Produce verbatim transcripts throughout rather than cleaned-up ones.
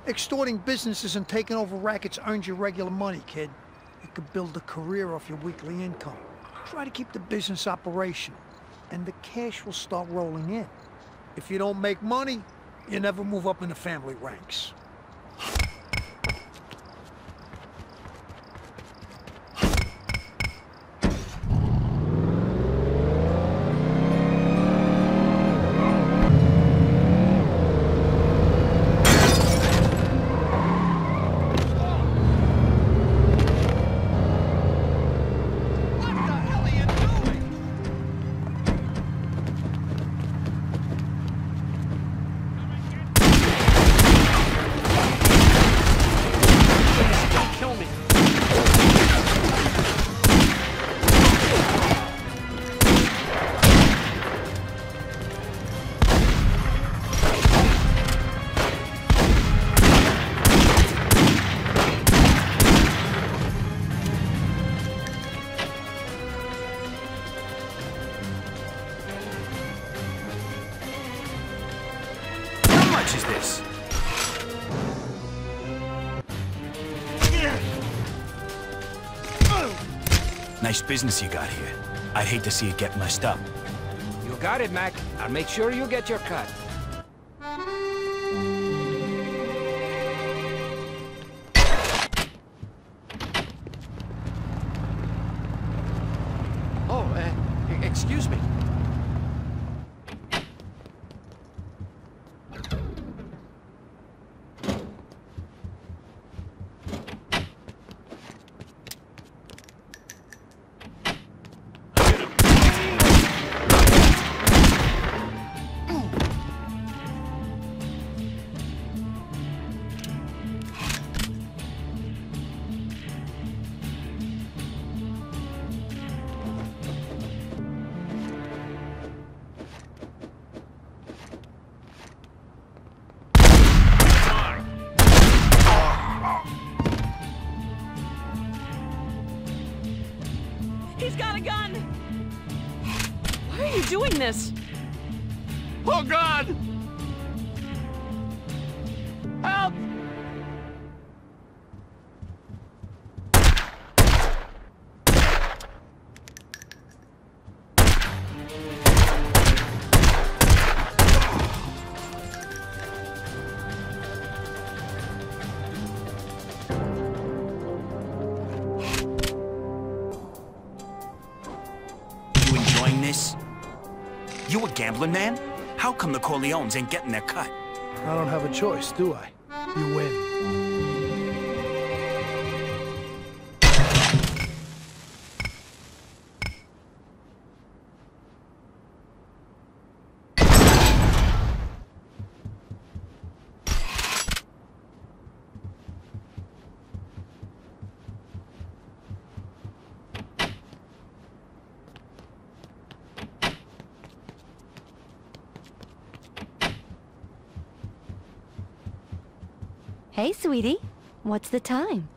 Extorting businesses and taking over rackets earns you regular money, kid. You could build a career off your weekly income. Try to keep the business operational, and the cash will start rolling in. If you don't make money, you never move up in the family ranks. Is this? Nice business you got here. I'd hate to see it get messed up. You got it, Mac. I'll make sure you get your cut. Oh, uh, excuse me. He's got a gun! Why are you doing this? Oh, God! Help! This? You a gambling man? How come the Corleones ain't getting their cut? I don't have a choice, do I? You win. Hey, sweetie. What's the time?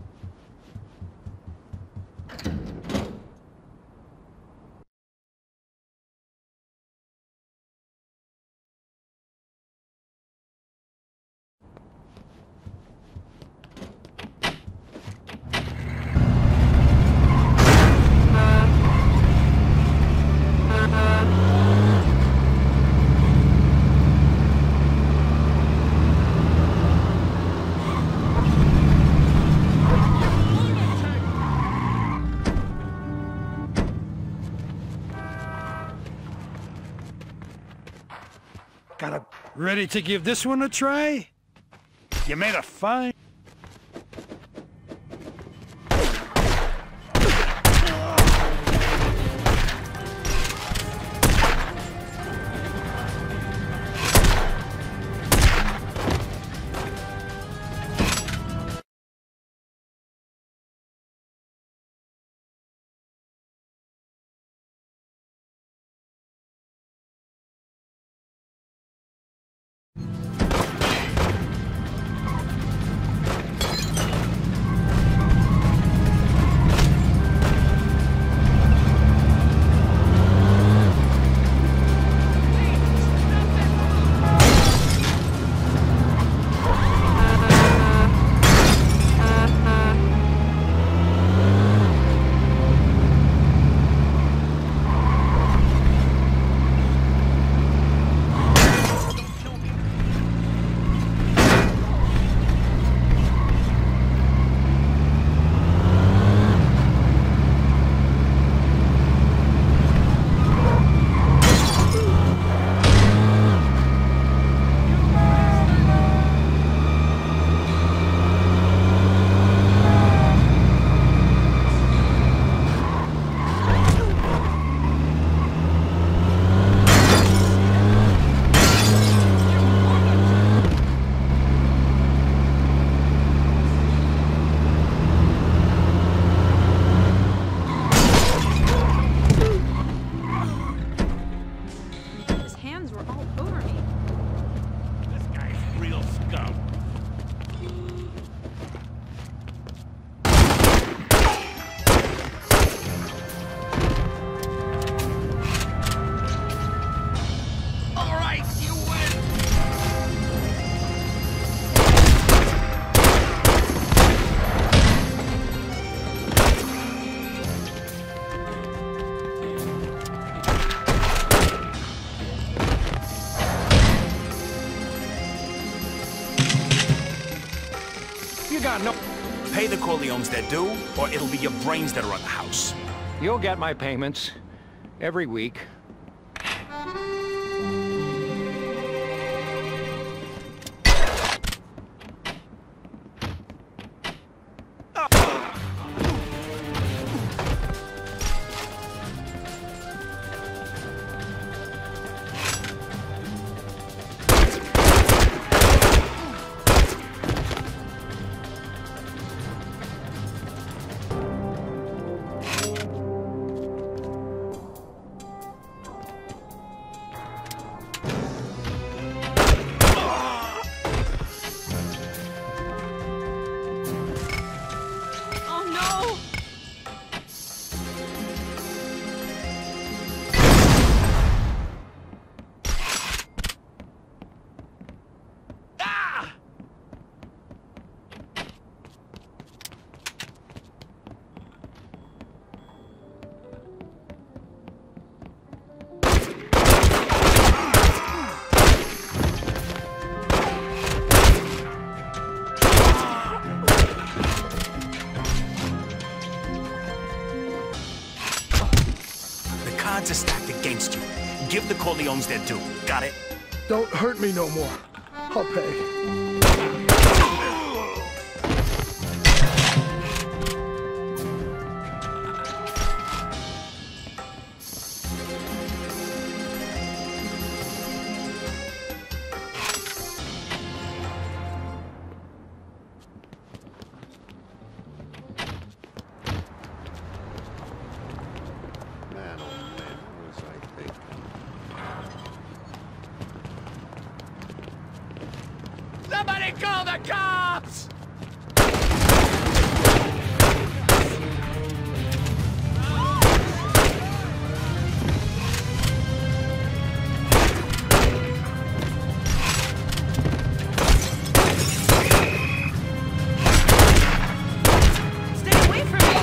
Gotta ready to give this one a try? You made a fine... Welcome. All right, you win. You got no... Pay the Corleones their due, or it'll be your brains that are on the house. You'll get my payments. Every week. Oh no! Ah! The cards are stacked against you. Give the Corleones their due. Got it? Don't hurt me no more. I'll pay. Man, oh man, what was I thinking? Somebody call the cops! Stay away from me!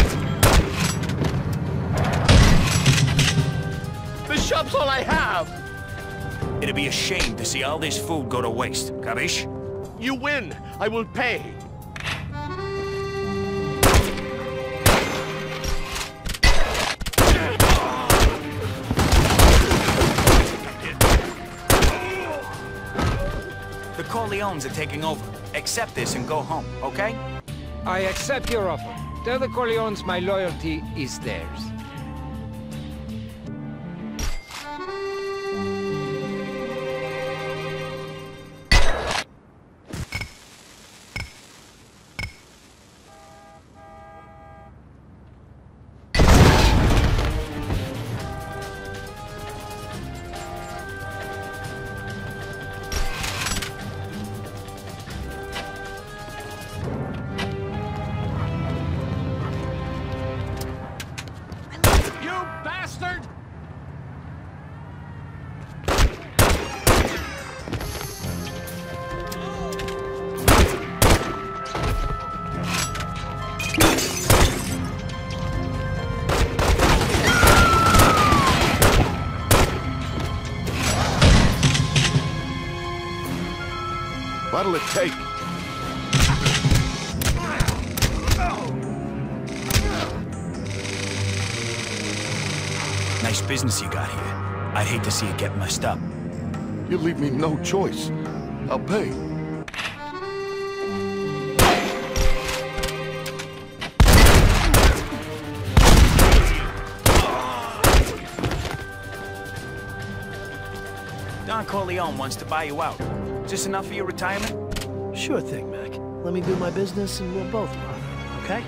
The shop's all I have! It'd be a shame to see all this food go to waste. Capish? You win! I will pay! The Corleones are taking over. Accept this and go home, okay? I accept your offer. Tell the Corleones my loyalty is theirs. You bastard! What'll it take? Nice business you got here. I'd hate to see it get messed up. You leave me no choice. I'll pay. Don Corleone wants to buy you out. Is this enough for your retirement? Sure thing, Mac. Let me do my business and we'll both profit, okay?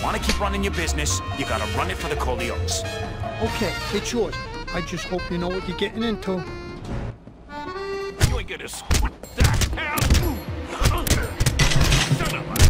want to keep running your business, you gotta run it for the Corleones. Okay, it's yours. I just hope you know what you're getting into. You ain't gonna squat that hell! Son of a...